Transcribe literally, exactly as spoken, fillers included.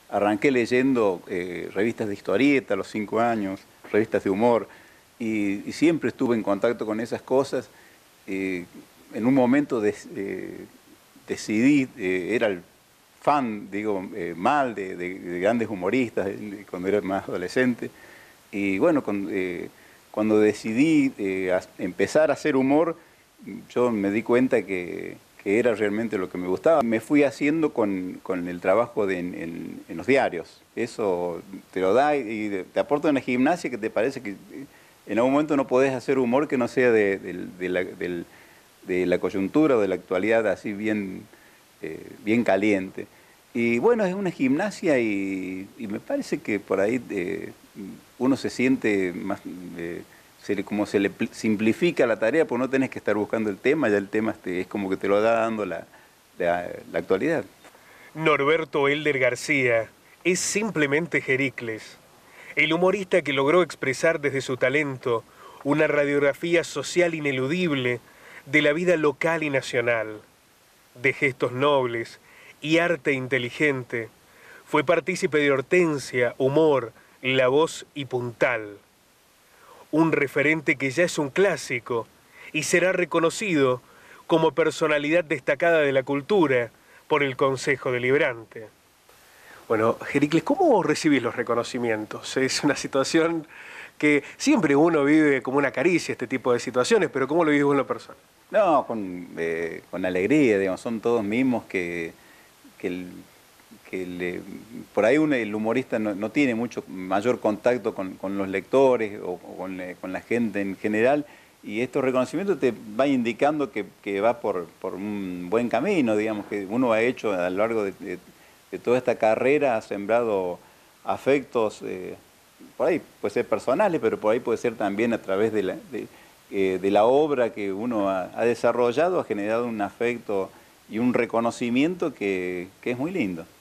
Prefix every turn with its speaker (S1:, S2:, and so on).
S1: arranqué leyendo eh, revistas de historieta a los cinco años, revistas de humor, y, y siempre estuve en contacto con esas cosas. Eh, en un momento de, eh, decidí, eh, era el fan, digo, eh, mal de, de, de grandes humoristas eh, cuando era más adolescente, y bueno, con, eh, cuando decidí eh, a empezar a hacer humor, yo me di cuenta que, que era realmente lo que me gustaba. Me fui haciendo con, con el trabajo de, en, en, en los diarios. Eso te lo da y te aporta una gimnasia que te parece que en algún momento no podés hacer humor que no sea de, de, de, la, de, de la coyuntura o de la actualidad así bien, eh, bien caliente. Y bueno, es una gimnasia y, y me parece que por ahí eh, uno se siente más... Eh, Se le, como se le simplifica la tarea, pues no tenés que estar buscando el tema, ya el tema este, es como que te lo da dando la, la, la actualidad.
S2: Norberto Elder García es simplemente Jericles, el humorista que logró expresar desde su talento una radiografía social ineludible de la vida local y nacional, de gestos nobles y arte inteligente. Fue partícipe de Hortensia, Humor, La Voz y Puntal. Un referente que ya es un clásico y será reconocido como personalidad destacada de la cultura por el Consejo Deliberante. Bueno, Jericles, ¿cómo recibís los reconocimientos? Es una situación que siempre uno vive como una caricia, este tipo de situaciones, pero ¿cómo lo vivís vos en lo personal?
S1: No, con, eh, con alegría, digamos, son todos mismos que, que, el, que le, por ahí uno, el humorista no, no tiene mucho mayor contacto con, con los lectores o, o con, le, con la gente en general, y estos reconocimientos te van indicando que, que va por, por un buen camino, digamos, que uno ha hecho a lo largo de, de, de toda esta carrera, ha sembrado afectos, eh, por ahí puede ser personales, pero por ahí puede ser también a través de la, de, eh, de la obra que uno ha, ha desarrollado, ha generado un afecto y un reconocimiento que, que es muy lindo.